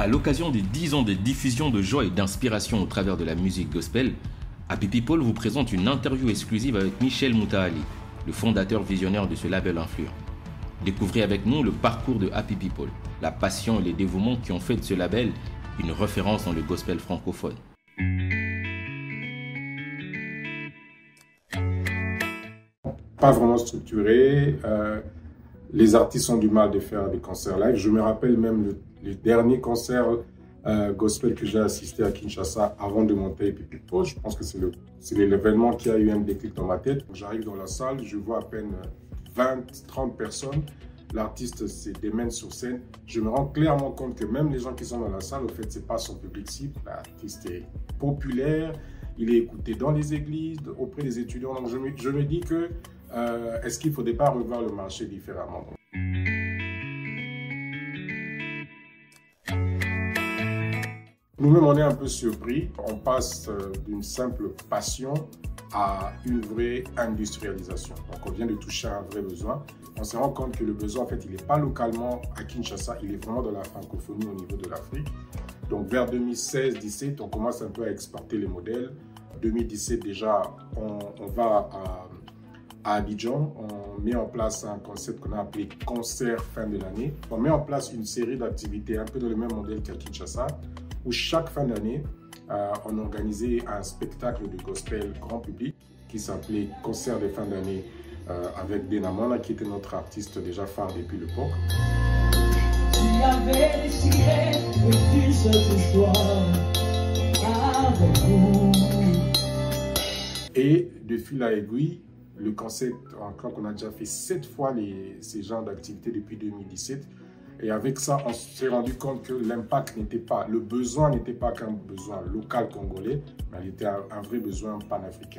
À l'occasion des 10 ans de diffusion de joie et d'inspiration au travers de la musique gospel, Happy People vous présente une interview exclusive avec Michel Moutaali, le fondateur visionnaire de ce label influent. Découvrez avec nous le parcours de Happy People, la passion et les dévouements qui ont fait de ce label une référence dans le gospel francophone. Pas vraiment structuré. Les artistes ont du mal de faire des concerts live. Je me rappelle même le dernier concert gospel que j'ai assisté à Kinshasa avant de monter Happy People. Je pense que c'est l'événement qui a eu un déclic dans ma tête. J'arrive dans la salle, je vois à peine 20-30 personnes. L'artiste se démène sur scène. Je me rends clairement compte que même les gens qui sont dans la salle, au fait, c'est pas son public cible. L'artiste est populaire, il est écouté dans les églises, auprès des étudiants. Donc je me dis que est-ce qu'il ne faudrait pas revoir le marché différemment? Nous-mêmes, on est un peu surpris. On passe d'une simple passion à une vraie industrialisation. Donc, on vient de toucher un vrai besoin. On se rend compte que le besoin, en fait, il n'est pas localement à Kinshasa, il est vraiment dans la francophonie au niveau de l'Afrique. Donc, vers 2016-17, on commence un peu à exporter les modèles. 2017, déjà, on va à Abidjan, on met en place un concept qu'on a appelé concert fin de l'année. On met en place une série d'activités un peu dans le même modèle qu'à Kinshasa, où chaque fin d'année, on organisait un spectacle de gospel grand public qui s'appelait Concert de fin d'année avec Denamona, qui était notre artiste déjà phare depuis l'époque. Et de fil à aiguille, le concept, encore qu'on a déjà fait 7 fois ces genres d'activités depuis 2017. Et avec ça, on s'est rendu compte que l'impact n'était pas, le besoin n'était pas qu'un besoin local congolais, mais il était un vrai besoin panafricain.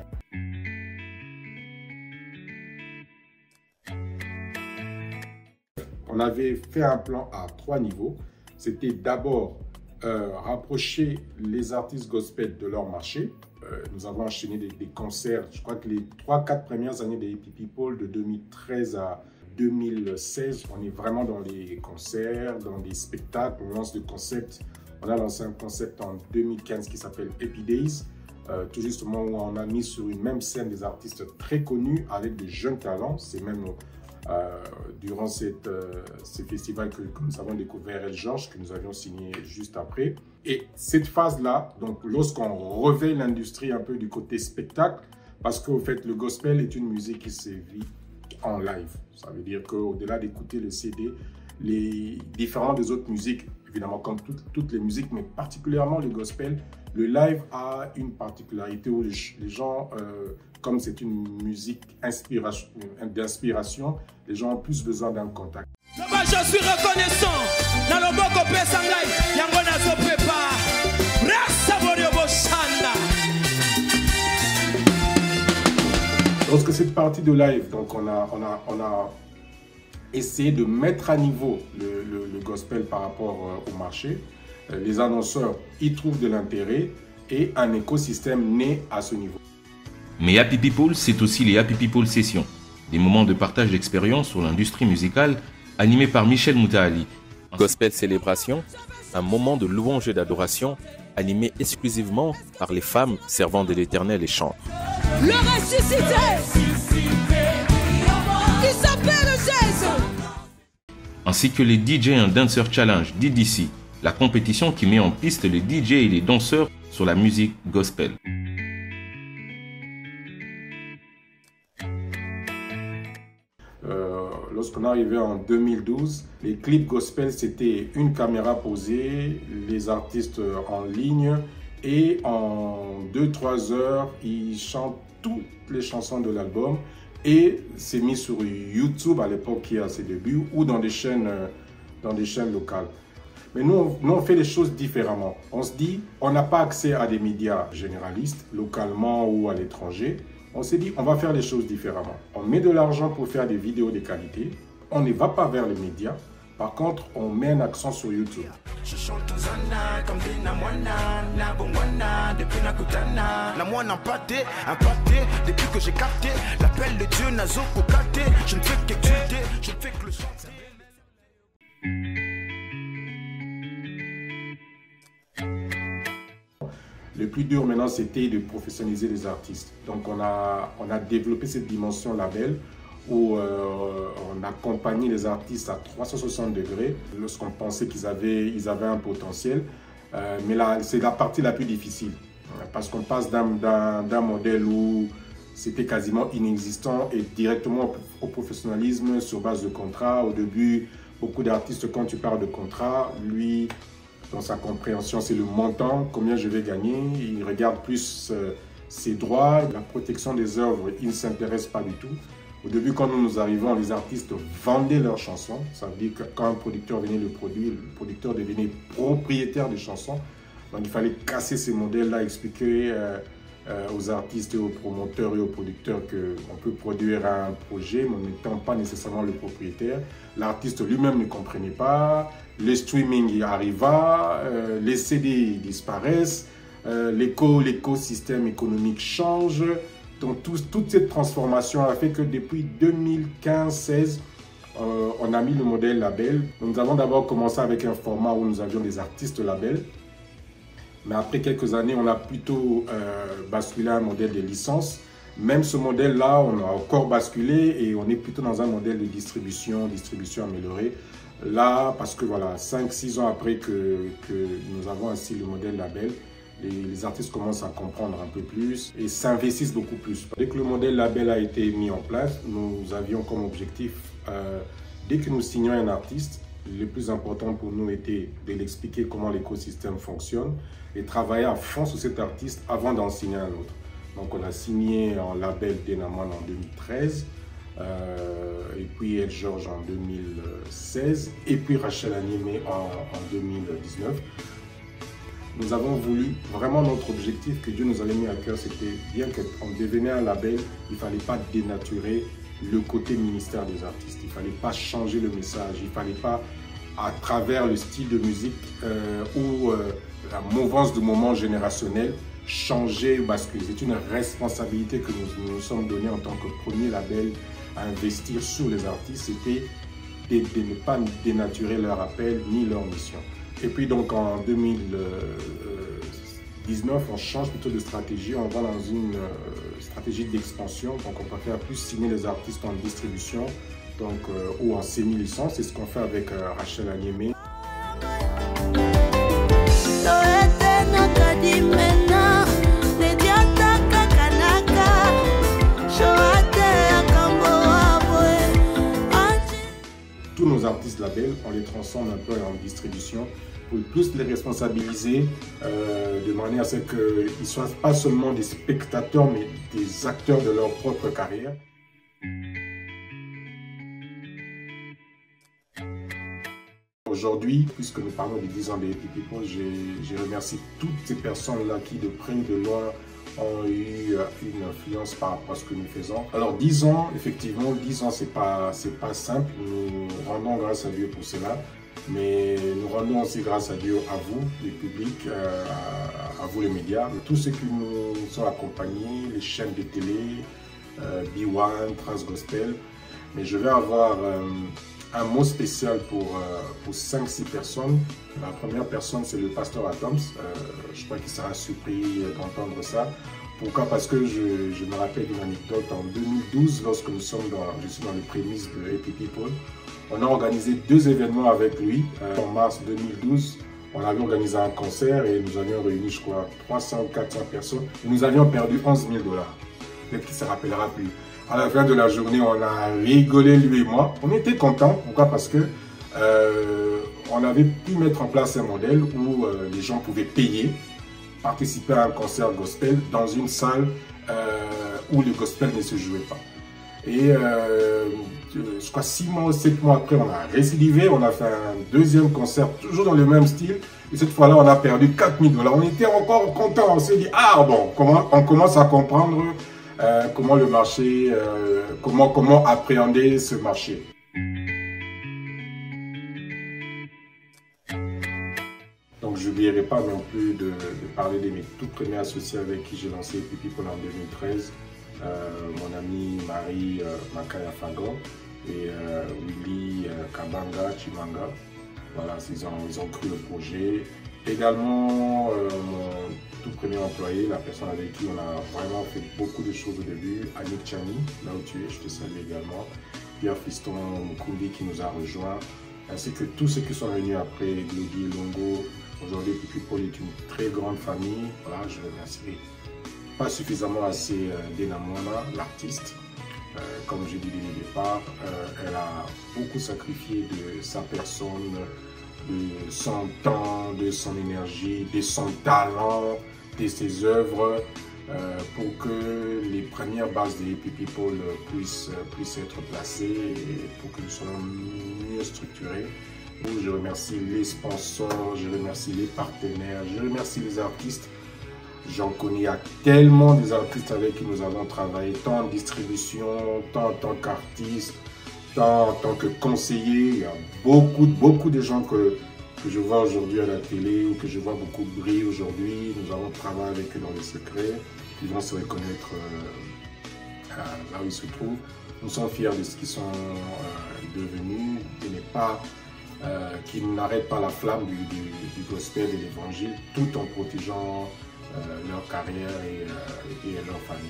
On avait fait un plan à 3 niveaux. C'était d'abord rapprocher les artistes gospel de leur marché. Nous avons enchaîné des concerts. Je crois que les 3-4 premières années des Happy People, de 2013 à 2016, on est vraiment dans les concerts, dans des spectacles, on lance des concepts. On a lancé un concept en 2015 qui s'appelle Happy Days, tout justement où on a mis sur une même scène des artistes très connus avec de jeunes talents. C'est même durant ces festivals que nous avons découvert El Georges, que nous avions signé juste après. Et cette phase-là, donc lorsqu'on revêt l'industrie un peu du côté spectacle, parce qu'au fait, le gospel est une musique qui se vit en live. Ça veut dire qu'au-delà d'écouter le CD, les différents des autres musiques, évidemment comme toutes les musiques, mais particulièrement le gospel, le live a une particularité où les gens, comme c'est une musique d'inspiration, les gens ont plus besoin d'un contact. Je suis reconnaissant. Dans le boko pesangai, yangona zo prépare. Rasa borio boshanda. Lorsque cette partie de live, donc on a essayé de mettre à niveau le gospel par rapport au marché. Les annonceurs y trouvent de l'intérêt et un écosystème naît à ce niveau. Mais Happy People, c'est aussi les Happy People Sessions, des moments de partage d'expérience sur l'industrie musicale animés par Michel Moutaali. Gospel Célébration, un moment de louange et d'adoration animé exclusivement par les femmes servant de l'Éternel et chantent. Le ressuscité, il s'appelle Jésus. Ainsi que les DJ and Dancer Challenge DDC, la compétition qui met en piste les DJ et les danseurs sur la musique gospel. Lorsqu'on est arrivé en 2012, les clips gospel, c'était une caméra posée, les artistes en ligne et en 2-3 heures, ils chantent toutes les chansons de l'album et c'est mis sur YouTube à l'époque qui est à ses débuts ou dans des chaînes locales. Mais nous, on fait les choses différemment. On se dit, on n'a pas accès à des médias généralistes, localement ou à l'étranger. On s'est dit, on va faire les choses différemment. On met de l'argent pour faire des vidéos de qualité. On ne va pas vers les médias. Par contre, on met un accent sur YouTube. Je chante Zana comme des Namwana, Nabongwana, depuis Nakutana. La moine impacté, depuis que j'ai capté l'appel de Dieu Nazoko Kate. Je ne fais qu'exulter, je ne fais que le chanter. Le plus dur maintenant, c'était de professionnaliser les artistes. Donc on a développé cette dimension label où on accompagnait les artistes à 360 degrés lorsqu'on pensait qu'ils avaient un potentiel. Mais là, c'est la partie la plus difficile parce qu'on passe d'un modèle où c'était quasiment inexistant et directement au professionnalisme sur base de contrat. Au début, beaucoup d'artistes, quand tu parles de contrat, lui, dans sa compréhension, c'est le montant, combien je vais gagner. Il regarde plus ses droits, la protection des œuvres, il ne s'intéresse pas du tout. Au début, quand nous arrivons, les artistes vendaient leurs chansons. Ça veut dire que quand un producteur venait le produire, le producteur devenait propriétaire des chansons. Donc il fallait casser ces modèles-là, expliquer aux artistes et aux promoteurs et aux producteurs qu'on peut produire un projet, mais en n'étant pas nécessairement le propriétaire. L'artiste lui-même ne comprenait pas, le streaming arriva, les CD disparaissent, l'écosystème économique change. Donc toute cette transformation a fait que depuis 2015-16, on a mis le modèle label. Nous avons d'abord commencé avec un format où nous avions des artistes labels. Mais après quelques années, on a plutôt basculé à un modèle de licence. Même ce modèle-là, on a encore basculé et on est plutôt dans un modèle de distribution améliorée. Là, parce que voilà, 5-6 ans après que nous avons ainsi le modèle label, les artistes commencent à comprendre un peu plus et s'investissent beaucoup plus. Dès que le modèle label a été mis en place, nous avions comme objectif, dès que nous signions un artiste, le plus important pour nous était de l'expliquer comment l'écosystème fonctionne et travailler à fond sur cet artiste avant d'en signer un autre. Donc on a signé en label Denaman en 2013, et puis El George en 2016, et puis Rachel Animé en 2019. Nous avons voulu, vraiment notre objectif que Dieu nous avait mis à cœur, c'était bien qu'on devenait un label, il ne fallait pas dénaturer le côté ministère des artistes. Il ne fallait pas changer le message, il ne fallait pas, à travers le style de musique ou la mouvance du moment générationnel, changer, basculer. C'est une responsabilité que nous sommes donnés en tant que premier label à investir sur les artistes, c'était de ne pas dénaturer leur appel ni leur mission. Et puis donc en 2019, on change plutôt de stratégie, on va dans une stratégie d'expansion, donc on préfère plus signer les artistes en distribution donc, ou en semi-licence, c'est ce qu'on fait avec Rachel Animé. Tous nos artistes labels, on les transforme un peu en distribution pour plus les responsabiliser de manière à ce qu'ils ne soient pas seulement des spectateurs mais des acteurs de leur propre carrière. Aujourd'hui, puisque nous parlons des 10 ans de Happy People, je remercie toutes ces personnes-là qui de près ou de loin ont eu une influence par rapport à ce que nous faisons. Alors 10 ans, effectivement, 10 ans c'est pas simple, nous rendons grâce à Dieu pour cela, mais nous rendons aussi grâce à Dieu à vous, les publics, à vous les médias, tous ceux qui nous ont accompagnés, les chaînes de télé, B1, Transgospel, mais je vais avoir un mot spécial pour 5-6 personnes. La première personne, c'est le pasteur Atoms. Je crois qu'il sera surpris d'entendre ça. Pourquoi? Parce que je me rappelle d'une anecdote. En 2012, lorsque je suis dans les prémices de Happy People, on a organisé 2 événements avec lui. En mars 2012, on avait organisé un concert et nous avions réuni, je crois, 300 ou 400 personnes. Et nous avions perdu 11 000 $. Peut-être qu'il ne se rappellera plus. À la fin de la journée, on a rigolé, lui et moi. On était contents. Pourquoi? Parce que on avait pu mettre en place un modèle où les gens pouvaient payer, participer à un concert gospel dans une salle où le gospel ne se jouait pas. Et je crois 6 mois ou 7 mois après, on a récidivé. On a fait un deuxième concert, toujours dans le même style. Et cette fois-là, on a perdu 4 000 $. On était encore contents. On s'est dit, ah bon, on commence à comprendre comment le marché, comment appréhender ce marché. Donc je n'oublierai pas non plus de parler de mes tout premiers associés avec qui j'ai lancé Happy People en 2013. Mon ami Marie Makaya Fagon et Willy Kabanga Chimanga. Voilà, ils ont cru le projet Également, mon tout premier employé, la personne avec qui on a vraiment fait beaucoup de choses au début, Annick Chani, là où tu es, je te salue également. Pierre Fiston Mukundi qui nous a rejoints, ainsi que tous ceux qui sont venus après, Glody, Longo. Aujourd'hui, Pipi Paul est une très grande famille. Voilà, je remercie pas suffisamment assez Dena Mwana, l'artiste. Comme j'ai dit dès le départ, elle a beaucoup sacrifié de sa personne, de son temps, de son énergie, de son talent, de ses œuvres, pour que les premières bases de Pipi Paul puissent être placées et pour que nous soyons mieux structurés. Je remercie les sponsors, je remercie les partenaires, je remercie les artistes. J'en connais tellement des artistes avec qui nous avons travaillé, tant en distribution, tant en tant qu'artiste, tant en tant que conseiller. Il y a beaucoup de gens que je vois aujourd'hui à la télé ou que je vois beaucoup briller aujourd'hui. Nous avons travaillé avec eux dans les secrets. Ils vont se reconnaître là où ils se trouvent. Nous sommes fiers de ce qu'ils sont devenus. Qui n'arrêtent pas la flamme du gospel et de l'évangile tout en protégeant leur carrière et leur famille.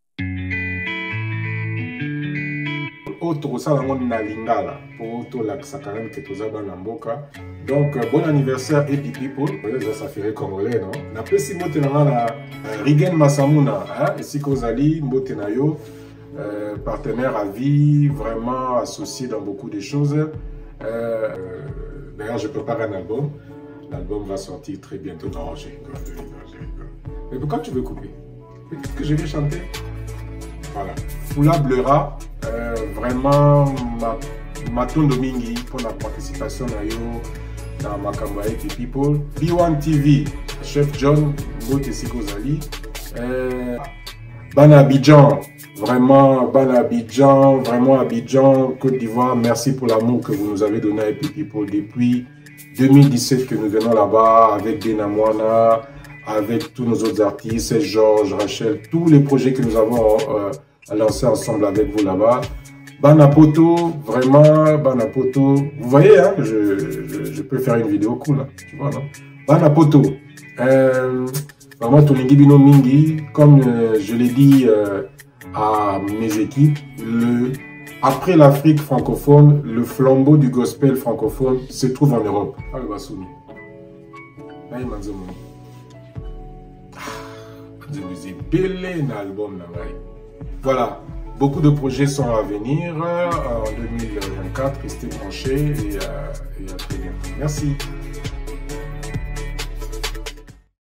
Donc, bon anniversaire et Pipi Paul. Ça fait congolais, non? Après, si vous avez Rigen Masamuna, ici Kozali, Mbotenayo, partenaire à vie, vraiment associé dans beaucoup de choses. D'ailleurs, je prépare un album. L'album va sortir très bientôt. Non, j'ai rigole. Mais pourquoi tu veux couper? Peut-être que je vais chanter. Voilà. Fula Bleura, vraiment, Maton Domingi pour la participation dans Makambaye Pipi Paul. B1 TV, Chef John, Bote Sikozali. Ban Abidjan, vraiment Abidjan, Côte d'Ivoire, merci pour l'amour que vous nous avez donné à Pipi Paul depuis 2017 que nous venons là-bas avec Dena Mwana, avec tous nos autres artistes, Georges, Rachel, tous les projets que nous avons lancés ensemble avec vous là-bas. Banapoto, vraiment Banapoto, vous voyez, hein, je peux faire une vidéo cool, hein, tu vois, non? Banapoto. Vraiment, Tolingi Bino Mingi, comme je l'ai dit à mes équipes, après l'Afrique francophone, le flambeau du gospel francophone se trouve en Europe. Voilà, beaucoup de projets sont à venir en 2024. Restez branchés et à très bientôt. Merci.